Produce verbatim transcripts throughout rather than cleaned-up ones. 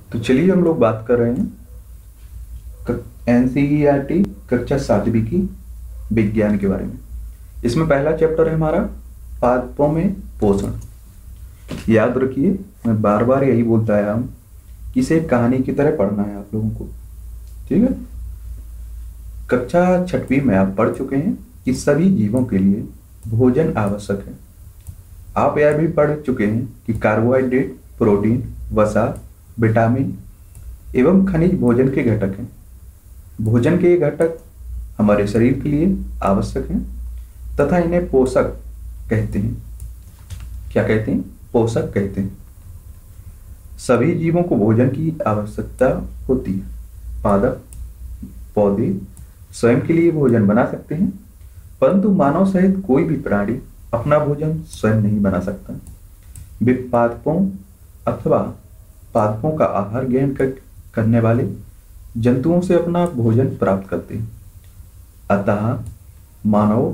तो चलिए हम लोग बात कर रहे हैं एनसीईआरटी कक्षा सातवीं की विज्ञान के बारे में। इसमें पहला चैप्टर है हमारा पादपों में पोषण। याद रखिए, मैं बार बार यही बोलता आया हूं कि इसे एक कहानी की तरह पढ़ना है आप लोगों को, ठीक है। कक्षा छठवीं में आप पढ़ चुके हैं कि सभी जीवों के लिए भोजन आवश्यक है। आप यह भी पढ़ चुके हैं कि कार्बोहाइड्रेट, प्रोटीन, वसा, विटामिन एवं खनिज भोजन के घटक हैं। भोजन के ये घटक हमारे शरीर के लिए आवश्यक हैं तथा इन्हें पोषक कहते हैं। क्या कहते हैं? पोषक कहते हैं। सभी जीवों को भोजन की आवश्यकता होती है। पादप पौधे स्वयं के लिए भोजन बना सकते हैं, परंतु मानव सहित कोई भी प्राणी अपना भोजन स्वयं नहीं बना सकता। वे पादपों अथवा पादपों का आहार ग्रहण कर, करने वाले जंतुओं से अपना भोजन प्राप्त करते हैं। अतः मानव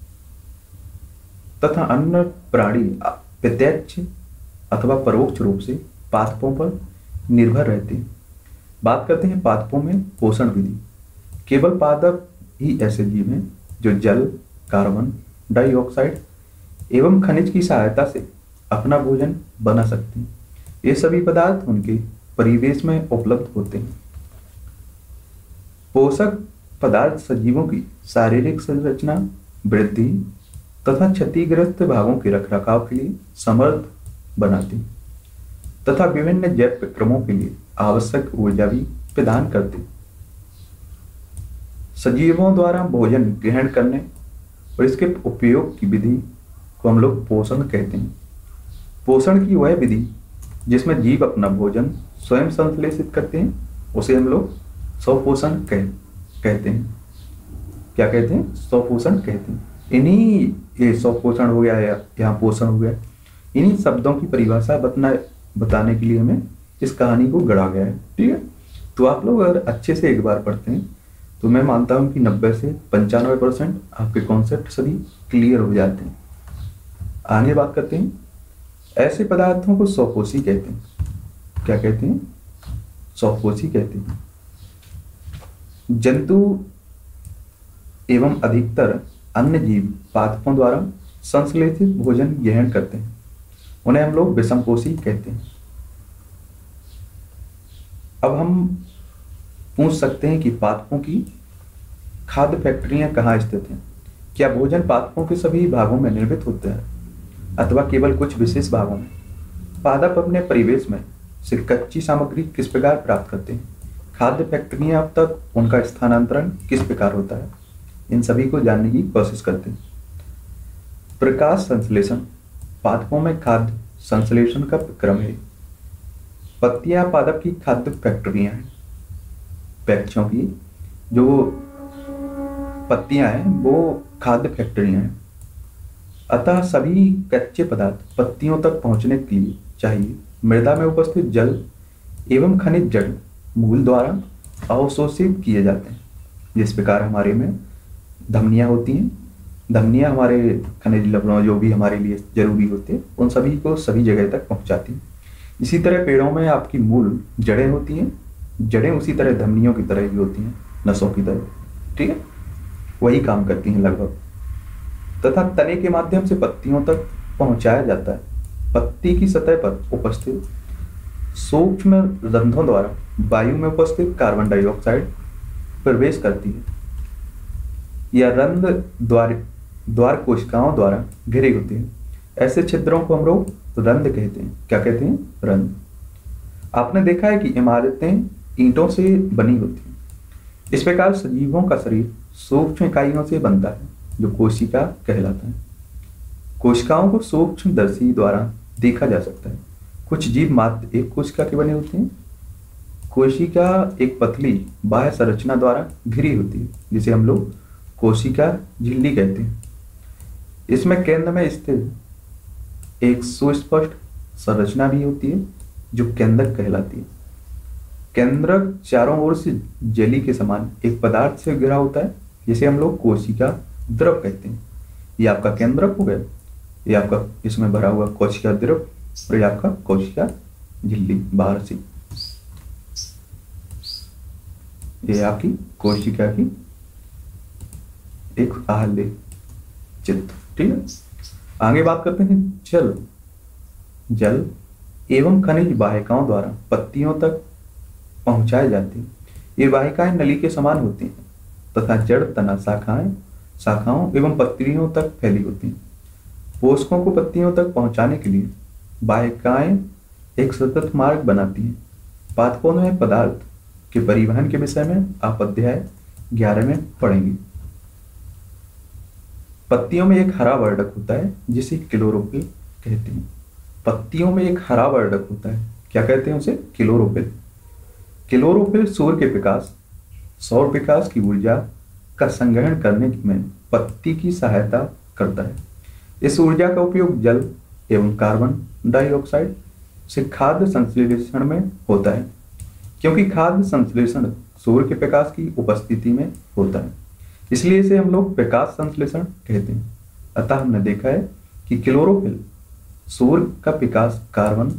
तथा अन्य प्राणी प्रत्यक्ष अथवा परोक्ष रूप से पादपों पर निर्भर रहते हैं। बात करते हैं पादपों में पोषण विधि। केवल पादप ही ऐसे जीव हैं जो जल, कार्बन डाइऑक्साइड एवं खनिज की सहायता से अपना भोजन बना सकते हैं। ये सभी पदार्थ उनके परिवेश में उपलब्ध होते हैं। पोषक पदार्थ सजीवों की शारीरिक संरचना, वृद्धि तथा क्षतिग्रस्त भागों के रखरखाव के लिए समर्थ बनाते हैं तथा विभिन्न जैव क्रमों के लिए आवश्यक ऊर्जा भी प्रदान करते हैं। सजीवों द्वारा भोजन ग्रहण करने और इसके उपयोग की विधि को हम लोग पोषण कहते हैं। पोषण की वह विधि जिसमें जीव अपना भोजन स्वयं संश्लेषित करते हैं उसे हम लोग स्वपोषण कह, कहते हैं। क्या कहते हैं? स्वपोषण कहते हैं। इन्हीं ये स्वपोषण हो गया या यहाँ पोषण हो गया, इन्हीं शब्दों की परिभाषा बतना बताने के लिए हमें इस कहानी को गढ़ा गया है, ठीक है। तो आप लोग अगर अच्छे से एक बार पढ़ते हैं तो मैं मानता हूँ कि नब्बे से पंचानवे परसेंट आपके कॉन्सेप्ट सभी क्लियर हो जाते हैं। आगे बात करते हैं। ऐसे पदार्थों को स्वपोषी कहते हैं। क्या कहते हैं? स्वपोषी कहते हैं। जंतु एवं अधिकतर अन्य जीव पादपों द्वारा संश्लेषित भोजन ग्रहण करते हैं, उन्हें हम लोग विषमपोषी कहते हैं। अब हम पूछ सकते हैं कि पादपों की खाद्य फैक्ट्रियां कहाँ स्थित हैं? क्या भोजन पादपों के सभी भागों में निर्मित होता है अथवा केवल कुछ विशेष भागों में? पादप अपने परिवेश में से कच्ची सामग्री किस प्रकार प्राप्त करते हैं? खाद्य फैक्ट्रियां अब तक उनका स्थानांतरण किस प्रकार होता है? इन सभी को जानने की कोशिश करते हैं। प्रकाश संश्लेषण पादपों में खाद्य संश्लेषण का क्रम है। पत्तियां पादप की खाद्य फैक्ट्रियां हैं। वृक्षों की जो पत्तियां हैं वो खाद्य फैक्ट्रियां हैं। अतः सभी कच्चे पदार्थ पत्तियों तक पहुंचने के लिए चाहिए मृदा में उपस्थित जल एवं खनिज जड़ मूल द्वारा अवशोषित किए जाते हैं। जिस प्रकार हमारे में धमनियां होती हैं, धमनियां हमारे खनिज लवणों जो भी हमारे लिए जरूरी होते हैं उन सभी को सभी जगह तक पहुंचाती हैं। इसी तरह पेड़ों में आपकी मूल जड़ें होती हैं, जड़ें उसी तरह धमनियों की तरह ही होती हैं, नसों की तरह, ठीक है, वही काम करती हैं लगभग। तथा तने के माध्यम से पत्तियों तक पहुंचाया जाता है। पत्ती की सतह पर उपस्थित सूक्ष्म रंध्रों द्वारा वायु में उपस्थित कार्बन डाइऑक्साइड प्रवेश करती है। यह रंध्र द्वार द्वार कोशिकाओं द्वारा घिरे होते हैं। ऐसे छिद्रों को हम लोग रंध्र कहते हैं। क्या कहते हैं? रंध्र। आपने देखा है कि इमारतें ईंटों से बनी होती हैं। इस प्रकार सजीवों का शरीर सूक्ष्म इकाइयों से बनता है जो कोशिका कहलाता है। कोशिकाओं को सूक्ष्मदर्शी द्वारा देखा जा सकता है। कुछ जीव मात्र एक कोशिका के बने होते हैं। कोशिका एक पतली बाह्य संरचना द्वारा घिरी होती है जिसे हम लोग कोशिका झिल्ली कहते हैं। इसमें केंद्र में स्थित एक सुस्पष्ट संरचना भी होती है जो केंद्रक कहलाती है। केंद्रक चारों ओर से जेली के समान एक पदार्थ से घिरा होता है जिसे हम लोग कोशिका द्रव कहते हैं। ये आपका केंद्रक हो गया, ये आपका इसमें भरा हुआ कोशिका द्रव और ये आपका कोशिका झिल्ली बाहर से। ये आपकी कोशिका की एक आहल्य चित्र। ठीक है, आगे बात करते हैं जल। जल एवं खनिज वाहिकाओं द्वारा पत्तियों तक पहुंचाए जाती हैं। ये वाहिकाएं नली के समान होती हैं तथा जड़ तना शाखाएं शाखाओं एवं पत्तियों तक फैली होती हैं। पोषकों को पत्तियों तक पहुंचाने के लिए वाहिकाएं एक सतत मार्ग बनाती हैं। पादपों पदार्थ के परिवहन के विषय में आप अध्याय ग्यारह में पढ़ेंगे। पत्तियों में एक हरा वर्णक होता है जिसे क्लोरोफिल कहते हैं। पत्तियों में एक हरा वर्णक होता है, क्या कहते हैं उसे? क्लोरोफिल। क्लोरोफिल सूर्य के प्रकाश सौर प्रकाश की ऊर्जा का संग्रहण करने में पत्ती की सहायता करता है। इस ऊर्जा का उपयोग जल एवं कार्बन डाइऑक्साइड से खाद्य संश्लेषण में होता है, क्योंकि खाद्य संश्लेषण सूर्य के प्रकाश की उपस्थिति में होता है, इसलिए इसे हम लोग प्रकाश संश्लेषण कहते हैं। अतः हमने देखा है कि क्लोरोफिल सूर्य का प्रकाश कार्बन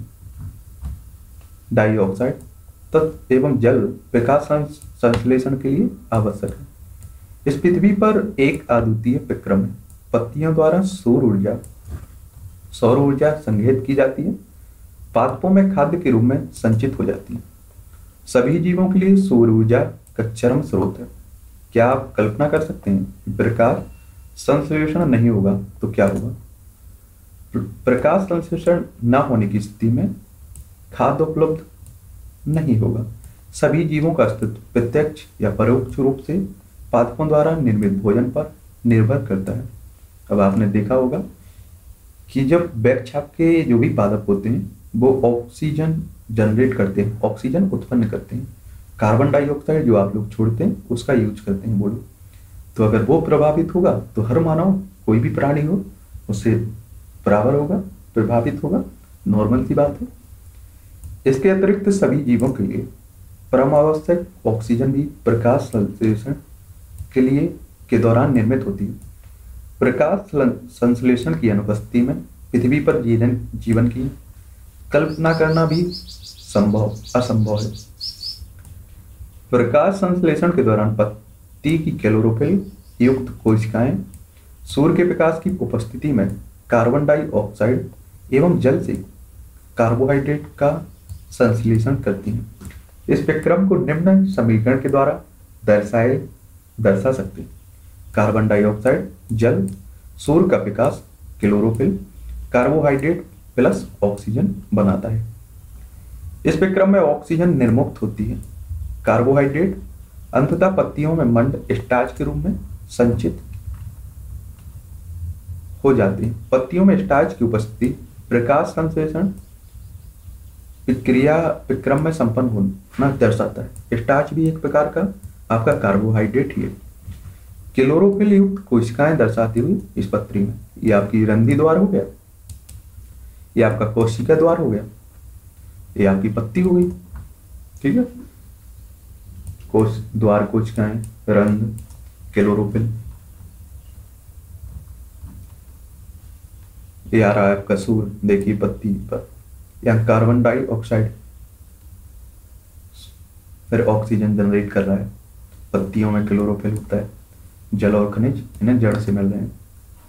डाइऑक्साइड तत्व एवं जल प्रकाश संश्लेषण के लिए आवश्यक है। इस पृथ्वी पर एक अद्वितीय विक्रम है। पत्तियों द्वारा सौर ऊर्जा सौर ऊर्जा संग्रहित की जाती है, पादपों में खाद्य के रूप में संचित हो जाती है। सभी जीवों के लिए सौर ऊर्जा का चरम स्रोत है। क्या आप कल्पना कर सकते हैं कि प्रकाश संश्लेषण नहीं होगा तो क्या होगा? प्रकाश संश्लेषण न होने की स्थिति में खाद्य उपलब्ध नहीं होगा। सभी जीवों का अस्तित्व प्रत्यक्ष या परोक्ष रूप से पादपों द्वारा निर्मित भोजन पर निर्भर करता है। अब आपने देखा होगा कि जब वृक्ष के जो भी पादप होते हैं वो ऑक्सीजन जनरेट करते हैं, ऑक्सीजन उत्पन्न करते हैं। कार्बन डाइऑक्साइड जो आप लोग छोड़ते हैं उसका यूज करते हैं बोलो। तो अगर वो प्रभावित होगा तो हर मानव, कोई भी प्राणी हो, उससे बराबर होगा, प्रभावित होगा, नॉर्मल सी बात है। इसके अतिरिक्त सभी जीवों के लिए परम आवश्यक ऑक्सीजन भी प्रकाश संश्लेषण के लिए के दौरान निर्मित होती है। प्रकाश संश्लेषण की अनुपस्थिति में पृथ्वी पर जीवन जीवन की कल्पना करना भी संभव असंभव है। प्रकाश संश्लेषण के दौरान पत्ती की क्लोरोफिल युक्त कोशिकाएं सूर्य के प्रकाश की उपस्थिति में कार्बन डाइऑक्साइड एवं जल से कार्बोहाइड्रेट का संश्लेषण करती हैं। इस विक्रम को निम्न समीकरण के द्वारा दर्शाए दर्शा सकते हैं। कार्बन डाइऑक्साइड जल, सूर्य का प्रकाश क्लोरोफिल, कार्बोहाइड्रेट प्लस ऑक्सीजन बनाता है। इस विक्रम में ऑक्सीजन निर्मुक्त होती है। कार्बोहाइड्रेट अंततः पत्तियों में मंड स्टार्च के रूप में संचित हो जाती है। पत्तियों में स्टार्च की उपस्थिति प्रकाश संश्लेषण प्रक्रिया विक्रम में संपन्न होना दर्शाता है। स्टार्च भी एक प्रकार का आपका कार्बोहाइड्रेट ही है। क्लोरोफिल युक्त कोशिकाएं दर्शाती हुई इस पत्री में, ये आपकी रंध्री द्वार हो गया, ये आपका कोशिका द्वार हो गया, ये आपकी पत्ती हो गई। ठीक है, कोश द्वार कोशिकाएं, रंध्र, क्लोरोफिल। ये आ रहा है आपका सूर्य, देखिए पत्ती पर, यहाँ कार्बन डाइऑक्साइड फिर ऑक्सीजन जनरेट कर रहा है। पत्तियों में क्लोरोफिल होता है, जल और खनिज इन्हें जड़ से मिल रहे हैं।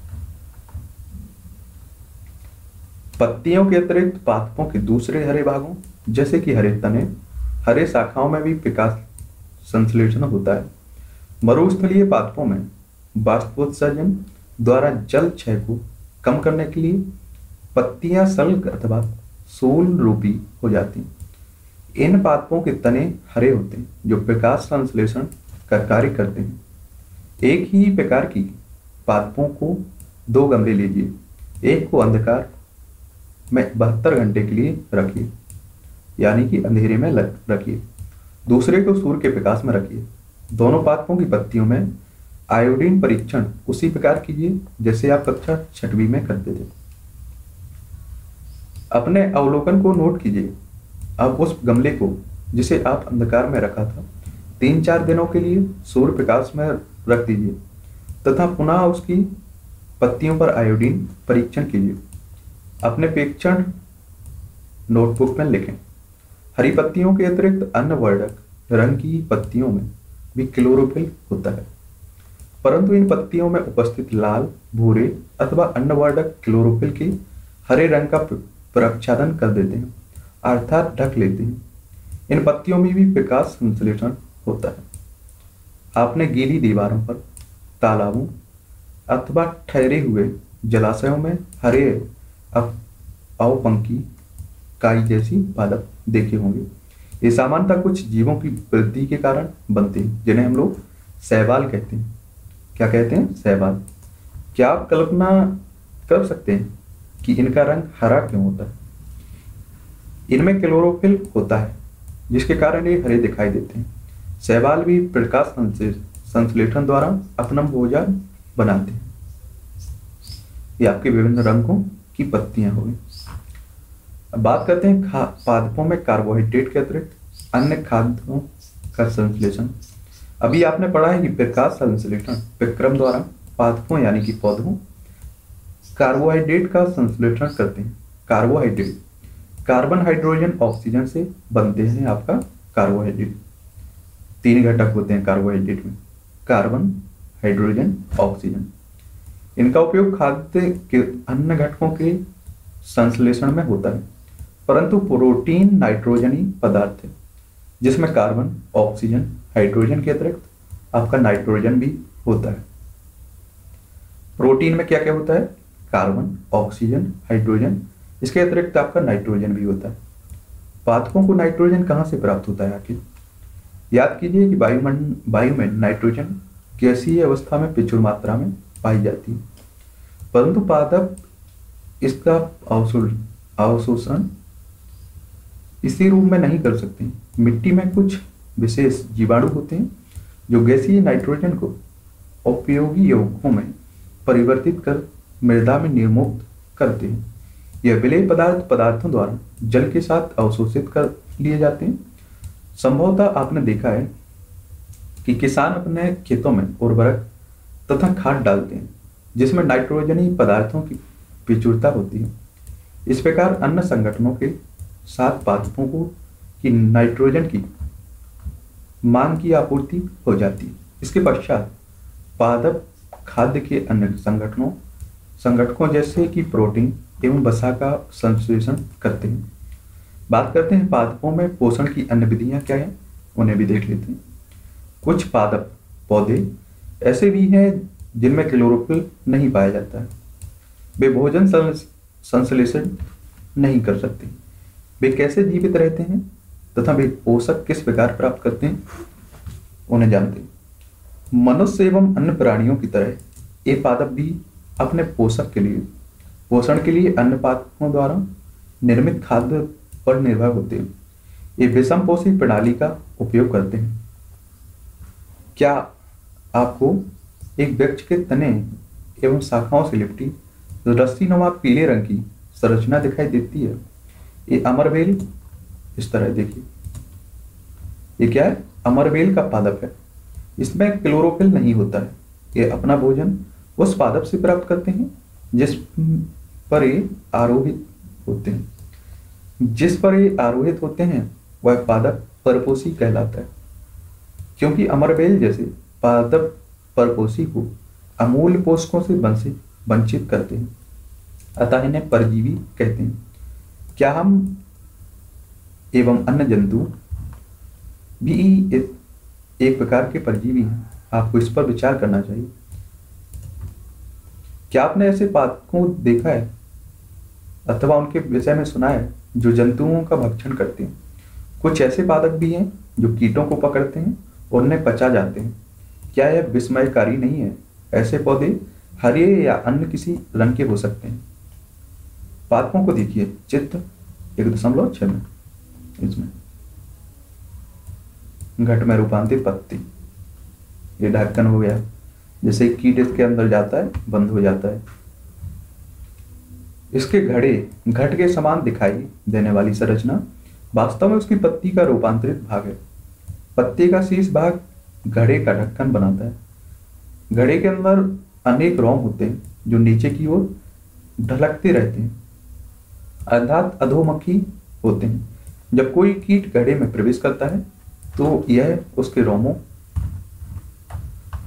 पत्तियों के अतिरिक्त पादपों के दूसरे हरे भागों जैसे कि हरे तने, हरे शाखाओं में भी प्रकाश संश्लेषण होता है। मरुस्थलीय पादपों में बाष्पोत्सर्जन द्वारा जल क्षय को कम करने के लिए पत्तियां सल्क अथवा सोल रूपी हो जाती हैं। इन पादपों के तने हरे होते हैं जो प्रकाश संश्लेषण का कार्य करते हैं। एक ही प्रकार की पादपों को दो गमले लीजिए, एक को अंधकार में बहत्तर घंटे के लिए रखिए, यानी कि अंधेरे में रखिए, दूसरे को सूर्य के प्रकाश में रखिए। दोनों पादपों की पत्तियों में आयोडीन परीक्षण उसी प्रकार कीजिए जैसे आप कक्षा छठवीं में करते थे। अपने अवलोकन को नोट कीजिए। अब उस गमले को जिसे आप अंधकार में रखा था तीन चार दिनों के लिए सूर्य प्रकाश में रख दीजिए तथा पुनः उसकी पत्तियों पर आयोडीन परीक्षण कीजिए। अपने परीक्षण नोटबुक में लिखें। हरी पत्तियों के अतिरिक्त अन्य वर्णक रंग की पत्तियों में भी क्लोरोफिल होता है, परंतु इन पत्तियों में उपस्थित लाल, भूरे अथवा अन्य वर्णक क्लोरोफिल के हरे रंग का प्रक्षालन कर देते हैं, अर्थात ढक लेते हैं। इन पत्तियों में भी प्रकाश संश्लेषण होता है। आपने गीली दीवारों पर, तालाबों अथवा ठहरे हुए जलाशयों में हरे अवपंखी काई जैसी पादप देखे होंगे। ये सामान्यतः कुछ जीवों की वृद्धि के कारण बनते हैं, जिन्हें हम लोग शैवाल कहते हैं। क्या कहते हैं? शैवाल। क्या आप कल्पना कर सकते हैं कि इनका रंग हरा क्यों होता है? इनमें क्लोरोफिल होता है, जिसके कारण ये हरे दिखाई देते हैं। शैवाल भी प्रकाश संश्लेषण द्वारा अपना भोजन बनाते हैं। ये आपके विभिन्न रंगों की पत्तियां हो गई। अब बात करते हैं पादपों में कार्बोहाइड्रेट के अतिरिक्त अन्य खाद्यों का संश्लेषण। अभी आपने पढ़ा है कि प्रकाश संश्लेषण विक्रम द्वारा पादपों यानी कि पौधों कार्बोहाइड्रेट का संश्लेषण करते हैं। कार्बोहाइड्रेट कार्बन, हाइड्रोजन, ऑक्सीजन से बनते हैं। आपका कार्बोहाइड्रेट तीन घटक होते हैं कार्बोहाइड्रेट में, कार्बन, हाइड्रोजन, ऑक्सीजन। इनका उपयोग खाद्य के अन्य घटकों के संश्लेषण में होता है, परंतु प्रोटीन नाइट्रोजनी पदार्थ है, जिसमें कार्बन, ऑक्सीजन, हाइड्रोजन के अतिरिक्त आपका नाइट्रोजन भी होता है। प्रोटीन में क्या क्या होता है? कार्बन, ऑक्सीजन, हाइड्रोजन, इसके अतिरिक्त आपका नाइट्रोजन भी होता है। पादपों को नाइट्रोजन कहाँ से प्राप्त होता है आखिर? याद कीजिए कि वायुमंडल वायु में नाइट्रोजन गैसीय अवस्था में प्रचुर मात्रा में पाई जाती है, परंतु पादप इसका अवशोषण इसी रूप में नहीं कर सकते। मिट्टी में कुछ विशेष जीवाणु होते हैं जो गैसीय नाइट्रोजन को उपयोगी यौगिकों में परिवर्तित कर मृदा में निर्मुक्त करते हैं। यह विलेय पदार्थ पदार्थों द्वारा जल के साथ अवशोषित कर लिए जाते हैं। संभवतः आपने देखा है कि किसान अपने खेतों में उर्वरक तथा खाद डालते हैं, जिसमें नाइट्रोजनी पदार्थों की प्रचुरता होती है। इस प्रकार अन्य संगठनों के साथ पादपों को की नाइट्रोजन की मांग की आपूर्ति हो जाती है। इसके पश्चात पादप खाद्य के अन्य संगठनों संगठकों जैसे कि प्रोटीन एवं वसा का संश्लेषण करते हैं। बात करते हैं पादपों में पोषण की अन्य विधियां क्या हैं, उन्हें भी देख लेते हैं। कुछ पादप पौधे ऐसे भी हैं जिनमें क्लोरोफिल नहीं पाया जाता है। वे भोजन संश्लेषण नहीं कर सकते। वे कैसे जीवित रहते हैं तथा वे पोषक किस प्रकार प्राप्त करते हैं, उन्हें जानते हैं। मनुष्य एवं अन्य प्राणियों की तरह ये पादप भी अपने पोषक के लिए पोषण के लिए अन्य पादपों द्वारा निर्मित खाद्य पर निर्भर होते हैं। ये विषम पोषी प्रणाली का उपयोग करते हैं। क्या आपको एक वृक्ष के तने एवं शाखाओं से लिपटी रस्सीनुमा पीले रंग की संरचना दिखाई देती है? ये अमरबेल इस तरह देखिए, ये क्या है? अमरबेल का पादप है। इसमें क्लोरोफिल नहीं होता है। ये अपना भोजन उस पादप से प्राप्त करते हैं जिस पर ये आरोहित होते हैं। जिस पर ये आरोहित होते हैं वह पादप परपोषी कहलाता है। क्योंकि अमरबेल जैसे पादप परपोषी को अमूल्य पोषकों से वंचित वंचित करते हैं, अतः इन्हें परजीवी कहते हैं। क्या हम एवं अन्य जंतु भी एक प्रकार के परजीवी हैं? आपको इस पर विचार करना चाहिए। क्या आपने ऐसे पादपों को देखा है अथवा उनके विषय में सुना है जो जंतुओं का भक्षण करते हैं? कुछ ऐसे पादप भी हैं जो कीटों को पकड़ते हैं और उन्हें पचा जाते हैं। क्या यह विस्मयकारी नहीं है? ऐसे पौधे हरे या अन्य किसी रंग के हो सकते हैं। पादपों को देखिए, चित्र एक दशमलव छह में, इसमें घट में रूपांतरित पत्ती, ये ढक्कन हो गया। जैसे कीट इसके अंदर जाता है बंद हो जाता है। इसके घड़े घट के समान दिखाई देने वाली संरचना वास्तव में उसकी पत्ती का रूपांतरित भाग है। पत्ती का शीर्ष भाग घड़े का ढक्कन बनाता है। घड़े के अंदर अनेक रोम होते हैं जो नीचे की ओर ढलकते रहते हैं, अर्थात अधोमुखी होते हैं। जब कोई कीट घड़े में प्रवेश करता है तो यह उसके रोमों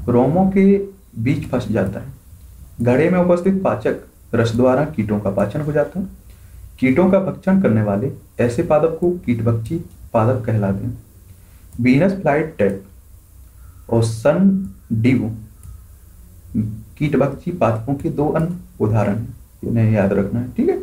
रोमों के बीच फंस जाता है। घड़े में उपस्थित पाचक रस द्वारा कीटों का पाचन हो जाता है। कीटों का भक्षण करने वाले ऐसे पादप को कीटभक्षी पादप कहलाते हैं। वीनस फ्लाइट टैप और सन डीव कीटभक्षी पादपों के दो अन्य उदाहरण हैं, इन्हें याद रखना है। ठीक है।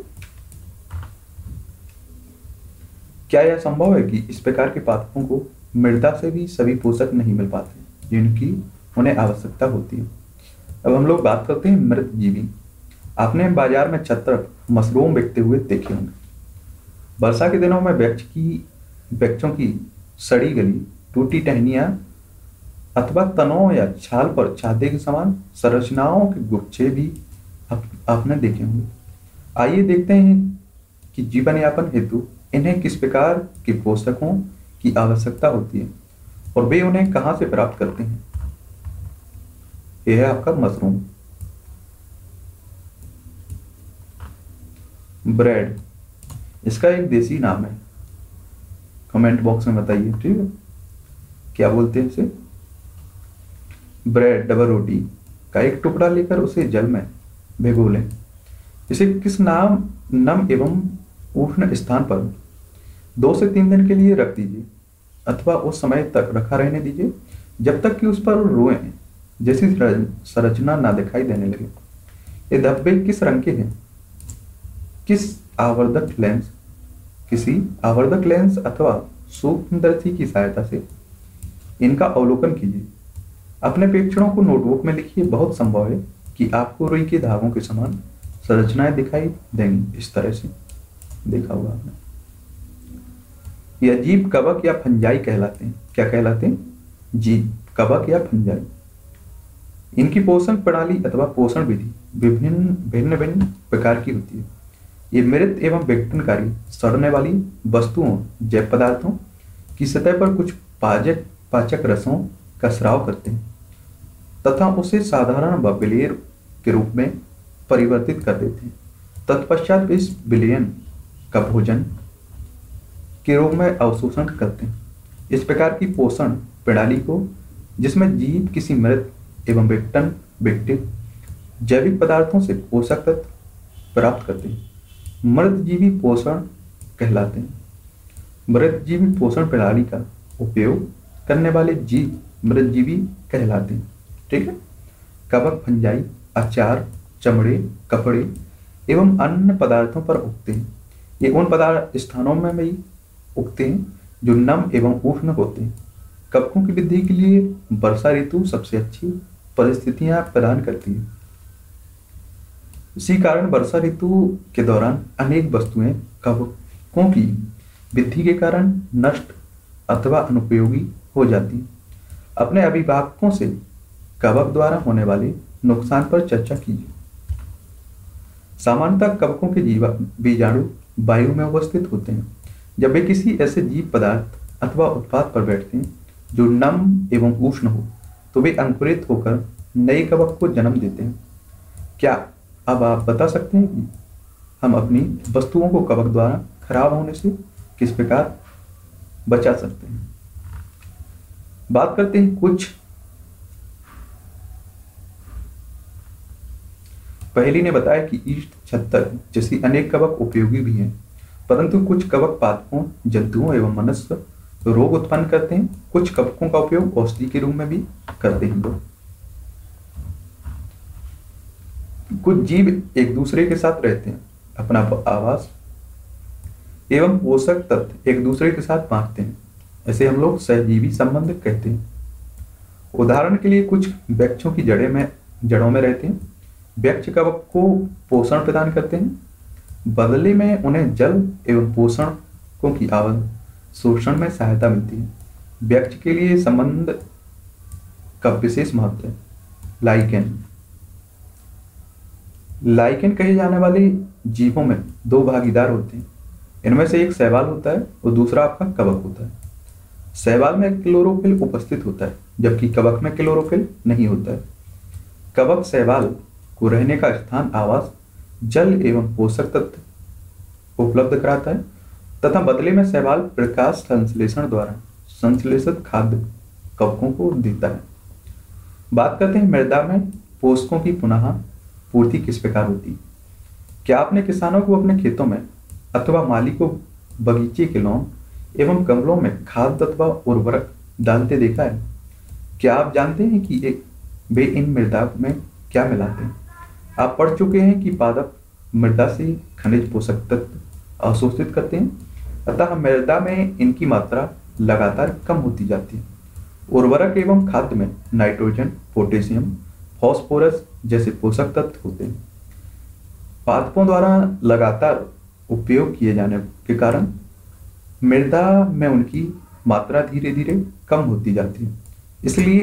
क्या यह संभव है कि इस प्रकार के पादपों को मृदा से भी सभी पोषक नहीं मिल पाते जिनकी उन्हें आवश्यकता होती है? अब हम लोग बात करते हैं मृत जीवी। आपने बाजार में छत्र मशरूम बिकते हुए देखे होंगे। वर्षा के दिनों में वृक्ष की वृक्षों की सड़ी गली टूटी टहनियां अथवा तनों या छाल पर छाते के समान संरचनाओं के गुच्छे भी आप, आपने देखे होंगे। आइए देखते हैं कि जीवन यापन हेतु इन्हें किस प्रकार के पोषकों की आवश्यकता होती है और वे उन्हें कहां से प्राप्त करते हैं। यह है आपका मशरूम। ब्रेड, इसका एक देसी नाम है, कमेंट बॉक्स में बताइए। ठीक है, क्या बोलते हैं इसे? ब्रेड, डबल रोटी का एक टुकड़ा लेकर उसे जल में भिगो लें। इसे किस नाम नम एवं उष्ण स्थान पर दो से तीन दिन के लिए रख दीजिए अथवा उस समय तक रखा रहने दीजिए जब तक कि उस पर रोएं जैसी संरचना ना दिखाई देने लगे। ये धब्बे किस रंग के हैं? किस आवर्धक लेंस किसी आवर्धक लेंस अथवा सूक्ष्मदर्शी की सहायता से इनका अवलोकन कीजिए। अपने प्रेक्षणों को नोटबुक में लिखिए। बहुत संभव है कि आपको रुई के धागों के समान संरचनाएं दिखाई देंगी। इस तरह से देखा होगा आपने। यह जीव कवक या फंजाई कहलाते हैं। क्या कहलाते हैं? जीव कवक या फंजाई। इनकी पोषण प्रणाली अथवा पोषण विधि विभिन्न भिन्न भिन्न प्रकार की होती है। ये मृत एवं विघटनकारी सड़ने वाली वस्तुओं जैव पदार्थों की सतह पर कुछ पाचक पाचक रसों का स्राव करते हैं तथा उसे साधारण विलयन के रूप में परिवर्तित कर देते हैं। तत्पश्चात इस विलयन का भोजन के रूप में अवशोषण करते हैं। इस प्रकार की पोषण प्रणाली को, जिसमें जीव किसी मृत एवं विघटन विघटित जैविक पदार्थों से पोषक तत्व प्राप्त करते हैं, मृतजीवी पोषण कहलाते हैं। मृतजीवी पोषण प्रणाली का उपयोग करने वाले जीव मृतजीवी कहलाते हैं। ठीक है। कवक फंजाई अचार, चमड़े, कपड़े एवं अन्य पदार्थों पर उगते हैं। ये उन पदार्थ स्थानों में भी उगते हैं जो नम एवं उष्ण होते हैं। कवकों की वृद्धि के लिए वर्षा ऋतु सबसे अच्छी परिस्थितियां प्रदान करती है। इसी कारण वर्षा ऋतु के दौरान अनेक वस्तुएं कवकों की वृद्धि के कारण नष्ट अथवा अनुपयोगी हो जाती हैं। अपने अभिभावकों से कवक द्वारा होने वाले नुकसान पर चर्चा कीजिए। सामान्यतः कवकों के जीवा बीजाणु वायु में उपस्थित होते हैं। जब वे किसी ऐसे जीव पदार्थ अथवा उत्पाद पर बैठते हैं जो नम एवं उष्ण हो तो वे अंकुरित होकर नए कवक को जन्म देते हैं। क्या अब आप बता सकते हैं कि हम अपनी वस्तुओं को कवक द्वारा खराब होने से किस प्रकार बचा सकते हैं? बात करते हैं कुछ। पहली ने बताया कि ईस्ट, छत्तर जैसी अनेक कवक उपयोगी भी हैं, परंतु कुछ कवक पादपों, जंतुओं एवं मनुष्य रोग उत्पन्न करते हैं। कुछ कवकों का उपयोग औषधि के रूप में भी करते हैं लोग। कुछ जीव एक दूसरे के साथ रहते हैं, अपना आवास एवं पोषक तत्व एक दूसरे के साथ बांटते हैं। ऐसे हम लोग सहजीवी संबंध कहते हैं। उदाहरण के लिए कुछ वृक्षों की जड़ें में जड़ों में रहते हैं। वृक्ष कवक को पोषण प्रदान करते हैं, बदले में उन्हें जल एवं पोषकों की अवशोषण में सहायता मिलती है। वृक्ष के लिए संबंध का विशेष महत्व है। लाइकेन लाइकेन कहे जाने वाले जीवों में दो भागीदार होते हैं। इनमें से एक शैवाल होता है और दूसरा आपका कवक होता है। शैवाल में क्लोरोफिल उपस्थित होता है जबकि कवक में क्लोरोफिल नहीं होता है। कवक शैवाल को रहने का स्थान, आवास, जल एवं पोषक तत्व उपलब्ध कराता है तथा बदले में शैवाल प्रकाश संश्लेषण द्वारा संश्लेषित खाद्य कवकों को देता है। बात करते हैं मृदा में पोषकों की पुनः पूर्ति किस प्रकार होती है। क्या आपने किसानों को अपने खेतों में अथवा माली को बगीचे के लॉन एवं गमलों में खाद अथवा उर्वरक डालते देखा है? क्या आप जानते हैं कि एक वे इन मृदा में क्या मिलाते हैं? आप पढ़ चुके हैं कि पादप मृदा से खनिज पोषक तत्व अवशोषित करते हैं, अतः मृदा में इनकी मात्रा लगातार कम होती जाती है। उर्वरक एवं खाद्य में नाइट्रोजन, पोटेशियम, फास्फोरस जैसे पोषक तत्व होते हैं। पादपों द्वारा लगातार उपयोग किए जाने के कारण मृदा में उनकी मात्रा धीरे धीरे कम होती जाती है। इसलिए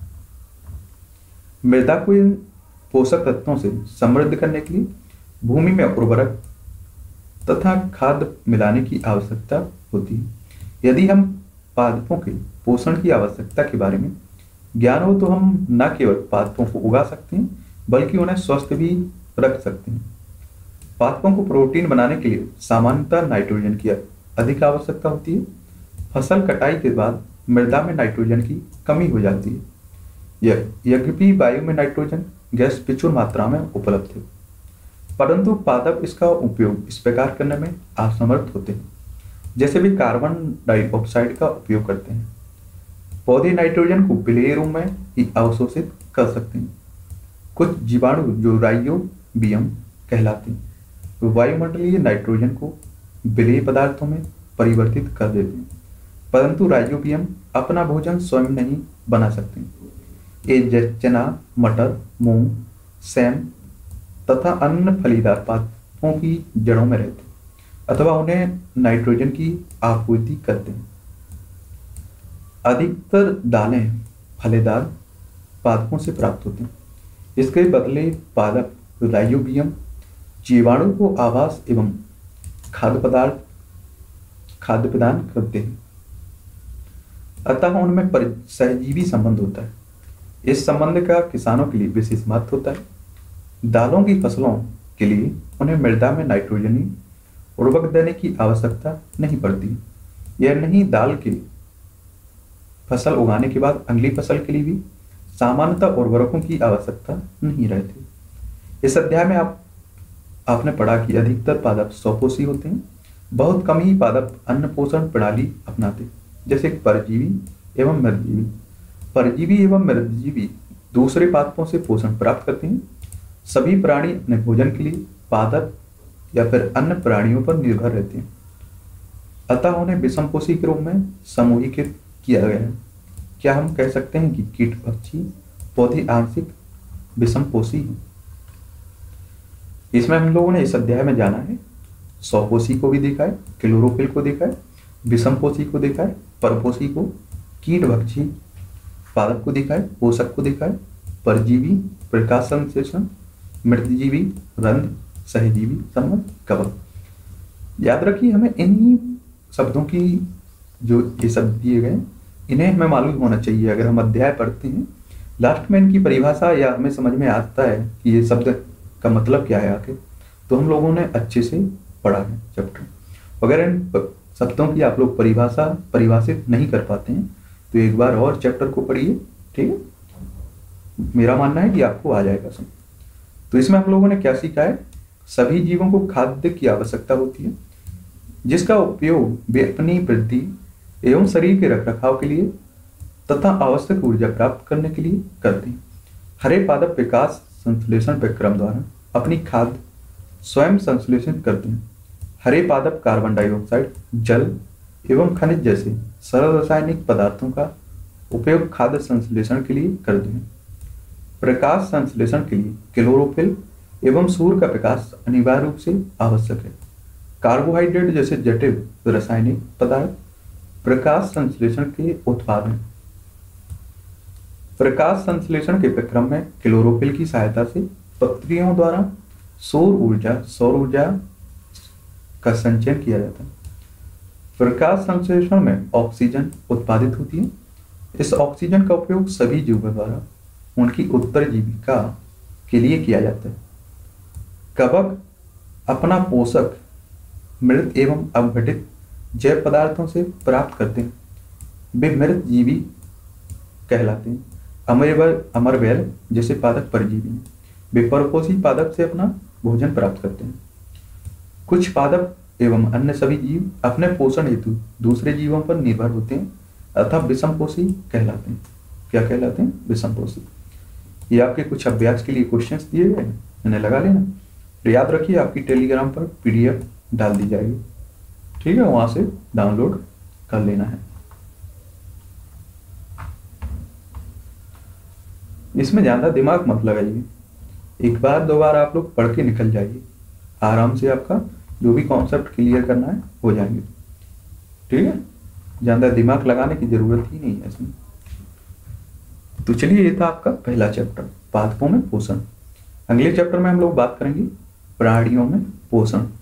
मृदा को इन पोषक तत्वों से समृद्ध करने के लिए भूमि में उर्वरक तथा खाद मिलाने की आवश्यकता होती है। यदि हम पादपों के पोषण की आवश्यकता के बारे में ज्ञान हो तो हम न केवल पादपों को उगा सकते हैं बल्कि उन्हें स्वस्थ भी रख सकते हैं। पादपों को प्रोटीन बनाने के लिए सामान्यतः नाइट्रोजन की अधिक आवश्यकता होती है। फसल कटाई के बाद मृदा में नाइट्रोजन की कमी हो जाती है। यद्यपि वायु में नाइट्रोजन गैस प्रचुर मात्रा में उपलब्ध है, परंतु पादप इसका उपयोग इस प्रकार करने में असमर्थ होते हैं जैसे भी कार्बन डाइऑक्साइड का उपयोग करते हैं। पौधे नाइट्रोजन को विलेय रूप में ही अवशोषित कर सकते हैं। कुछ जीवाणु जो राइजोबियम कहलाते हैं तो वायुमंडलीय नाइट्रोजन को विलेय पदार्थों में परिवर्तित कर देते हैं, परंतु राइजोबियम अपना भोजन स्वयं नहीं बना सकते। ये चना, मटर, मूंग, सेम तथा अन्य फलीदार पादपों की जड़ों में रहते हैं अथवा उन्हें नाइट्रोजन की आपूर्ति करते हैं। अधिकतर दालें फलीदार पादपों से प्राप्त होते हैं। इसके बदले पादप राइजोबियम जीवाणु को आवास एवं खाद्य पदार्थ खाद्य प्रदान करते हैं, अतः उनमें सहजीवी संबंध होता है। इस संबंध का किसानों के लिए विशेष महत्व होता है। दालों की फसलों के लिए उन्हें मृदा में नाइट्रोजनी उर्वरक देने की आवश्यकता नहीं पड़ती। यह नहीं, दाल की फसल उगाने के बाद अगली फसल के लिए भी सामान्यतः उर्वरकों की आवश्यकता नहीं रहती। इस अध्याय में आप आपने पढ़ा कि अधिकतर पादप स्वपोषी होते हैं। बहुत कम ही पादप अन्न पोषण प्रणाली अपनाते हैं, जैसे परजीवी एवं मृतजीवी। परजीवी एवं मृतजीवी दूसरे पादपों से पोषण प्राप्त करते हैं। सभी प्राणी अपने भोजन के लिए पादप या फिर अन्य प्राणियों पर निर्भर रहते हैं, अतः उन्हें विषमपोषी के रूप में समूहीकृत किया गया है। क्या हम कह सकते हैं कि कीट, पक्षी, पौधे आंशिक विषमपोषी हैं? इसमें हम लोगों ने इस अध्याय में जाना है, स्वपोषी को भी देखा है, क्लोरोफिल को देखा है, विषमपोषी को देखा है, परपोषी को, कीट भक्षी पादप को देखा है, पोषक को देखा है, परजीवी, प्रकाश संश्लेषण, मृतजीवी, रंध्र, सहजीवी, संबंध, कवक। याद रखिए, हमें इन्हीं शब्दों की जो ये शब्द दिए गए इन्हें हमें मालूम होना चाहिए। अगर हम अध्याय पढ़ते हैं लास्ट में इनकी परिभाषा या हमें समझ में आता है कि ये शब्द का मतलब क्या है आखिर, तो हम लोगों ने अच्छे से पढ़ा है चैप्टर। अगर इन शब्दों की आप लोग परिभाषा परिभाषित नहीं कर पाते हैं तो एक बार और चैप्टर को पढ़िए, ठीक है। मेरा मानना है कि आपको आ जाएगा समझ। तो इसमें हम लोगों ने क्या सीखा है? सभी जीवों को खाद्य की आवश्यकता होती है, जिसका उपयोग वे अपनी वृद्धि एवं शरीर के रखरखाव के लिए तथा आवश्यक ऊर्जा प्राप्त करने के लिए करते हैं। हरे पादप विकास संश्लेषण प्रक्रम द्वारा अपनी खाद्य स्वयं संश्लेषित करते हैं। हरे पादप कार्बन डाइऑक्साइड, जल एवं खनिज जैसे सरल रासायनिक पदार्थों का उपयोग खाद्य संश्लेषण के लिए करते हैं। प्रकाश संश्लेषण के लिए क्लोरोफिल एवं सूर्य का प्रकाश अनिवार्य रूप से आवश्यक है। कार्बोहाइड्रेट जैसे जटिल रासायनिक पदार्थ प्रकाश संश्लेषण के उत्पाद हैं। प्रकाश संश्लेषण के प्रक्रम में क्लोरोफिल की सहायता से पत्तियों द्वारा सौर ऊर्जा सौर ऊर्जा का संचयन किया जाता है। प्रकाश संश्लेषण में ऑक्सीजन उत्पादित होती है। इस ऑक्सीजन का उपयोग सभी जीवों द्वारा उनकी उत्तरजीविका के लिए किया जाता है। कवक अपना पोषक मृत एवं अपघटित जैव पदार्थों से प्राप्त करते हैं। वे मृत जीवी कहलाते हैं। अमरबेल अमरबेल जैसे पादप परजीवी हैं। वे परपोषी पादप से अपना भोजन प्राप्त करते हैं। कुछ पादप एवं अन्य सभी जीव अपने पोषण हेतु दूसरे जीवों पर निर्भर होते हैं अतः विषमपोषी कहलाते हैं। क्या कहलाते हैं? विषमपोषी। ये आपके कुछ अभ्यास के लिए क्वेश्चंस दिए गए हैं, इन्हें लगा लेना। तो याद रखिए आपकी टेलीग्राम पर पीडीएफ डाल दी जाएगी, ठीक है, वहां से डाउनलोड कर लेना है। इसमें ज्यादा दिमाग मत लगाइए, एक बार दो बार आप लोग पढ़ के निकल जाइए, आराम से आपका जो भी कॉन्सेप्ट क्लियर करना है हो जाएंगे, ठीक है। ज्यादा दिमाग लगाने की जरूरत ही नहीं है इसमें। तो चलिए, ये था आपका पहला चैप्टर, पादपों में पोषण। अगले चैप्टर में हम लोग बात करेंगे प्राणियों में पोषण।